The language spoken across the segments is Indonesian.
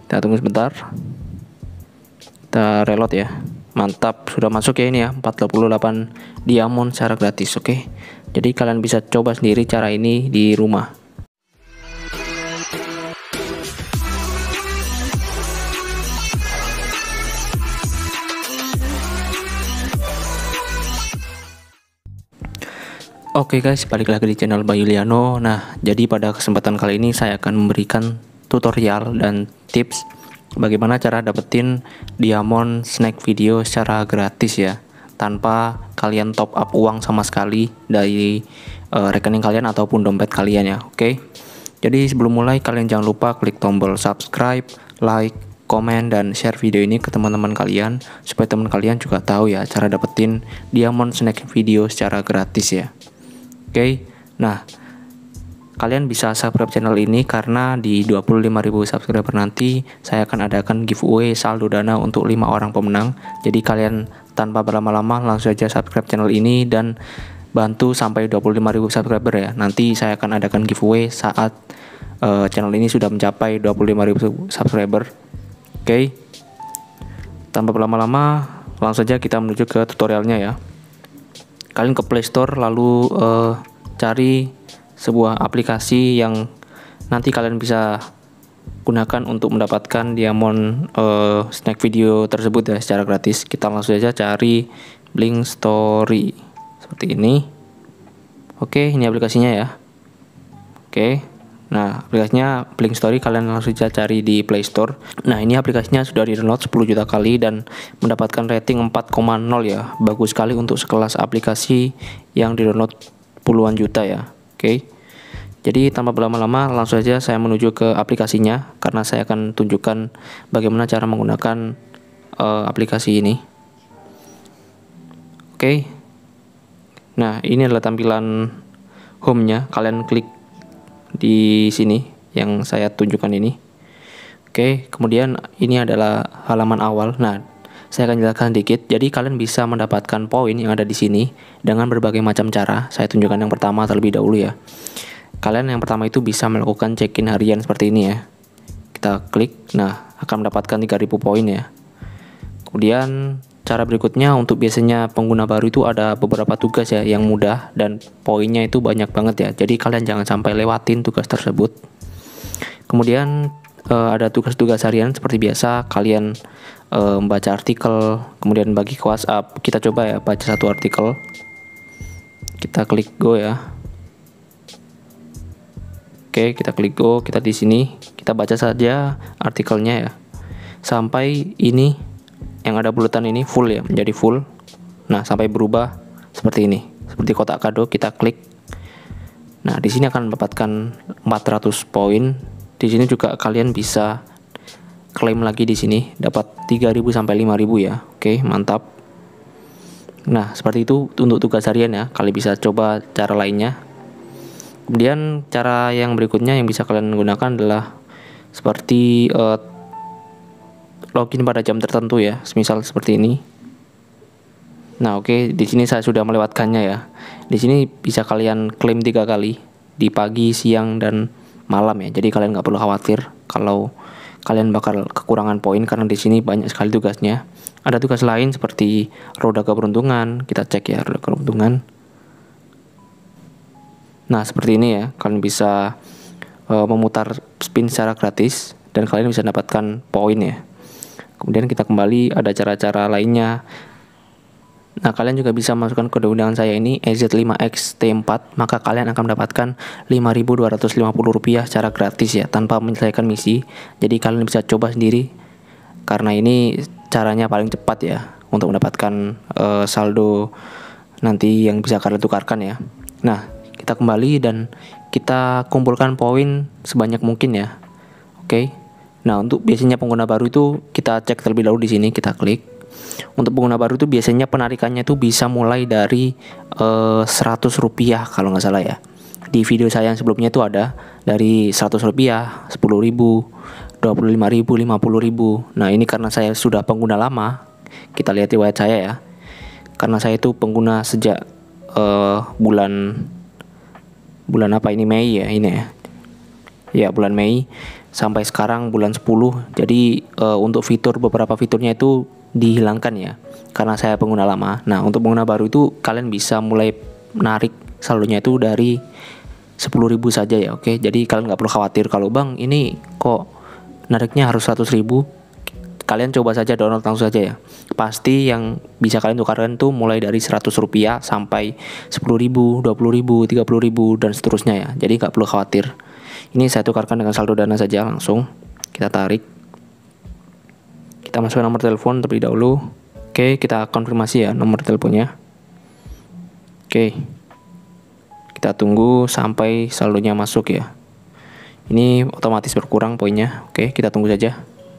Kita tunggu sebentar. Kita reload ya. Mantap, sudah masuk ya ini ya, 48 diamond secara gratis. Oke. Jadi kalian bisa coba sendiri cara ini di rumah. Oke guys, balik lagi di channel Bayuliano. Nah, jadi pada kesempatan kali ini saya akan memberikan tutorial dan tips bagaimana cara dapetin diamond snack video secara gratis ya, tanpa kalian top up uang sama sekali dari rekening kalian ataupun dompet kalian ya. Oke. Jadi sebelum mulai, kalian jangan lupa klik tombol subscribe, like, komen, dan share video ini ke teman-teman kalian supaya teman kalian juga tahu ya cara dapetin diamond snack video secara gratis ya. Oke, nah kalian bisa subscribe channel ini karena di 25.000 subscriber nanti saya akan adakan giveaway saldo dana untuk 5 orang pemenang. Jadi kalian tanpa berlama-lama langsung saja subscribe channel ini dan bantu sampai 25.000 subscriber ya. Nanti saya akan adakan giveaway saat channel ini sudah mencapai 25.000 subscriber. Oke, tanpa berlama-lama langsung saja kita menuju ke tutorialnya ya. Kalian ke Play Store lalu cari sebuah aplikasi yang nanti kalian bisa gunakan untuk mendapatkan diamond snack video tersebut ya secara gratis. Kita langsung saja cari Blink Story seperti ini. Oke, ini aplikasinya ya. Oke, nah aplikasinya Blink Story kalian langsung saja cari di Play Store. Nah, ini aplikasinya sudah di-download 10 juta kali dan mendapatkan rating 4,0 ya. Bagus sekali untuk sekelas aplikasi yang di-download puluhan juta ya. Oke. Jadi tanpa berlama-lama langsung saja saya menuju ke aplikasinya karena saya akan tunjukkan bagaimana cara menggunakan aplikasi ini. Oke. Nah, ini adalah tampilan home-nya. Kalian klik di sini yang saya tunjukkan ini. Oke, kemudian ini adalah halaman awal. Nah, saya akan jelaskan sedikit. Jadi kalian bisa mendapatkan poin yang ada di sini dengan berbagai macam cara. Saya tunjukkan yang pertama terlebih dahulu ya. Kalian yang pertama itu bisa melakukan check-in harian seperti ini ya. Kita klik, nah akan mendapatkan 3.000 poin ya. Kemudian cara berikutnya untuk biasanya pengguna baru itu ada beberapa tugas ya yang mudah dan poinnya itu banyak banget ya. Jadi kalian jangan sampai lewatin tugas tersebut. Kemudian ada tugas-tugas harian seperti biasa, kalian membaca artikel, kemudian bagi ke WhatsApp. Kita coba ya baca satu artikel. Kita klik go ya. Oke, kita klik go, kita di sini, kita baca saja artikelnya ya. Sampai ini yang ada bulatan ini full ya, menjadi full. Nah, sampai berubah seperti ini, seperti kotak kado. Kita klik. Nah, di sini akan mendapatkan 400 poin. Di sini juga kalian bisa klaim lagi di sini, dapat 3.000 sampai 5.000 ya. Oke, mantap. Nah, seperti itu untuk tugas harian ya. Kalian bisa coba cara lainnya. Kemudian cara yang berikutnya yang bisa kalian gunakan adalah seperti login pada jam tertentu ya, misal seperti ini. Nah, oke, di sini saya sudah melewatkannya ya. Di sini bisa kalian klaim 3 kali di pagi, siang, dan malam ya. Jadi kalian nggak perlu khawatir kalau kalian bakal kekurangan poin karena di sini banyak sekali tugasnya. Ada tugas lain seperti roda keberuntungan. Kita cek ya roda keberuntungan. Nah, seperti ini ya. Kalian bisa memutar spin secara gratis dan kalian bisa dapatkan poin ya. Kemudian kita kembali, ada cara-cara lainnya. Nah, kalian juga bisa masukkan kode undangan saya ini EZ5XT4, maka kalian akan mendapatkan Rp5.250 secara gratis ya, tanpa menyelesaikan misi. Jadi kalian bisa coba sendiri karena ini caranya paling cepat ya untuk mendapatkan saldo nanti yang bisa kalian tukarkan ya. Nah, kita kembali dan kita kumpulkan poin sebanyak mungkin ya. Oke. Nah, untuk biasanya pengguna baru itu kita cek terlebih dahulu di sini, kita klik. Untuk pengguna baru itu biasanya penarikannya itu bisa mulai dari Rp100 kalau nggak salah ya. Di video saya yang sebelumnya itu ada dari Rp100, Rp10.000, Rp25.000, Rp50.000. Nah, ini karena saya sudah pengguna lama, kita lihat riwayat saya ya. Karena saya itu pengguna sejak bulan apa ini, Mei ya ini ya. Ya, bulan Mei. sampai sekarang bulan 10. Jadi untuk beberapa fiturnya itu dihilangkan ya, karena saya pengguna lama. Nah, untuk pengguna baru itu kalian bisa mulai narik saldonya itu dari 10.000 saja ya. Oke, jadi kalian nggak perlu khawatir kalau bang ini kok nariknya harus 100.000. Kalian coba saja download langsung saja ya. Pasti yang bisa kalian tukarkan tuh mulai dari 100 rupiah sampai 10.000, 20.000, 30.000 dan seterusnya ya. Jadi nggak perlu khawatir. Ini saya tukarkan dengan saldo Dana saja langsung. Kita tarik. Kita masukkan nomor telepon terlebih dahulu. Oke, kita konfirmasi ya nomor teleponnya. Oke. Kita tunggu sampai saldonya masuk ya. Ini otomatis berkurang poinnya. Oke, kita tunggu saja.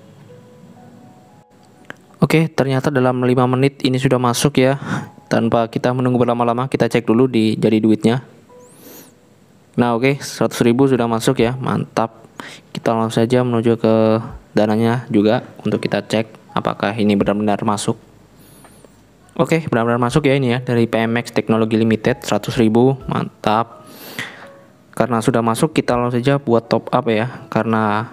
Oke, ternyata dalam 5 menit ini sudah masuk ya. Tanpa kita menunggu berlama-lama, kita cek dulu di jadi duitnya. Nah, oke, 100.000 sudah masuk ya. Mantap. Kita langsung saja menuju ke dananya juga untuk kita cek apakah ini benar-benar masuk. Oke, benar-benar masuk ya ini ya dari PMX Technology Limited 100.000. Mantap. Karena sudah masuk, kita langsung saja buat top up ya. Karena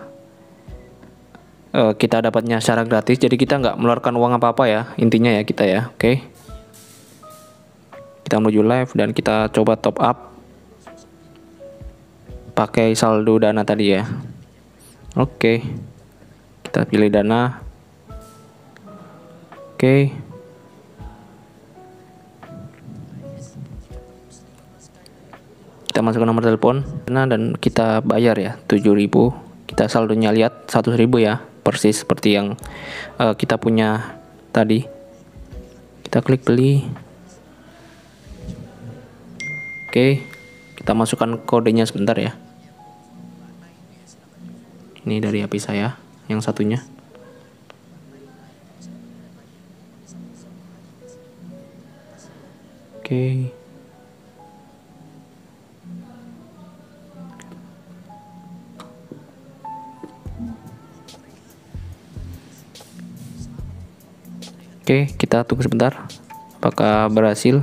kita dapatnya secara gratis, jadi kita nggak mengeluarkan uang apa-apa ya, intinya ya kita ya. Oke, kita menuju live dan kita coba top up pakai saldo Dana tadi ya. Oke, kita pilih Dana. Oke, kita masukkan nomor telepon dan kita bayar ya 7.000. Kita saldonya lihat 100.000 ya, persis seperti yang kita punya tadi. Kita klik beli. Oke, kita masukkan kodenya sebentar ya. Ini dari HP saya yang satunya. Oke. Oke, kita tunggu sebentar. Apakah berhasil?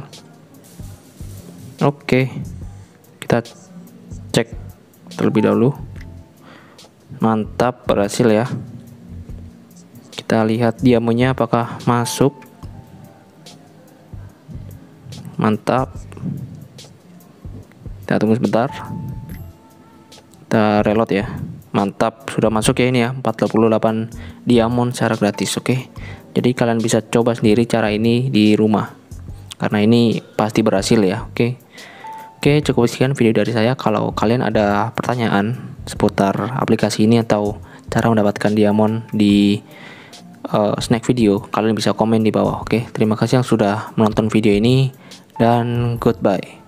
Oke. Kita cek terlebih dahulu. Mantap, berhasil ya. Kita lihat diamonnya apakah masuk. Mantap. Kita tunggu sebentar. Kita reload ya. Mantap, sudah masuk ya ini ya, 48 diamond secara gratis. Oke. Jadi kalian bisa coba sendiri cara ini di rumah. Karena ini pasti berhasil ya. Oke. Oke, cukup sekian video dari saya. Kalau kalian ada pertanyaan seputar aplikasi ini atau cara mendapatkan diamond di snack video, kalian bisa komen di bawah. Oke, terima kasih yang sudah menonton video ini dan goodbye.